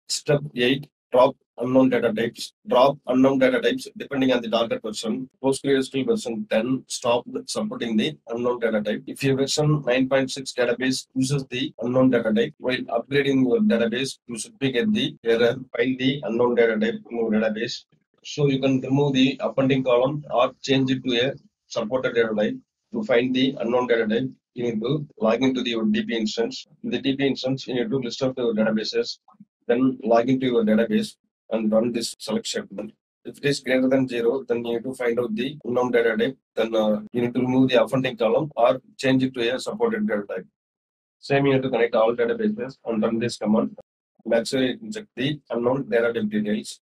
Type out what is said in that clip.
Step 8. Drop unknown data types. Drop unknown data types depending on the target version. PostgreSQL version 10 stopped supporting the unknown data type. If your version 9.6 database uses the unknown data type, while upgrading your database, you should be get the error, find the unknown data type in your database. So you can remove the appending column or change it to a supported data type. To find the unknown data type, you need to log into your DB instance. In the DB instance, you need to list out your databases, then log into your database and run this select statement. If it is greater than 0, then you need to find out the unknown data type. Then you need to remove the offending column or change it to a supported data type. Same, you need to connect all databases and run this command. That's why you can check the unknown data type details.